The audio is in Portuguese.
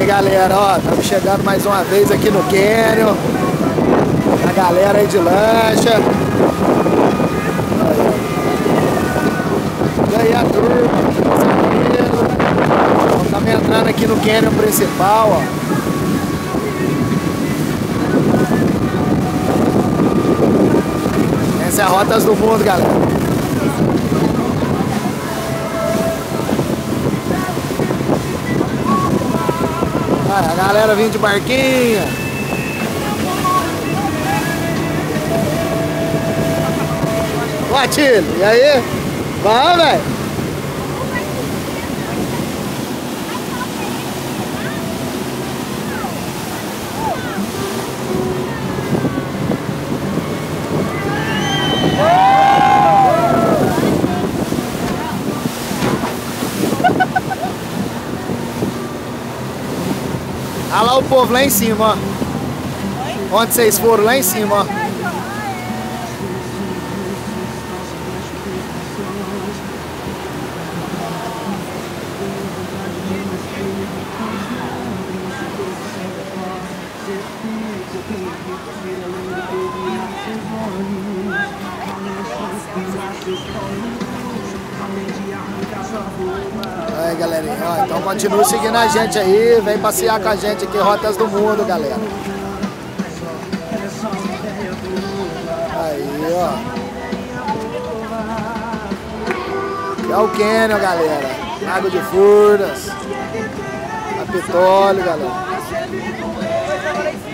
galera, ó, estamos chegando mais uma vez aqui no Canyon. A galera aí de lancha. E aí a turma, estamos entrando aqui no Canyon principal, ó. Essa é a Rotas do Mundo, galera. A galera vindo de barquinha. Ô, Atílio, e aí? Vai, velho? Olha lá o povo lá em cima, ó. Onde vocês foram? Lá em cima, ó. Aí, galerinha, ó, então continua seguindo a gente aí, vem passear com a gente aqui, Rotas do Mundo, galera. Aí, ó. Aqui é o Canyon, galera. Água de Furnas. Capitólio, galera.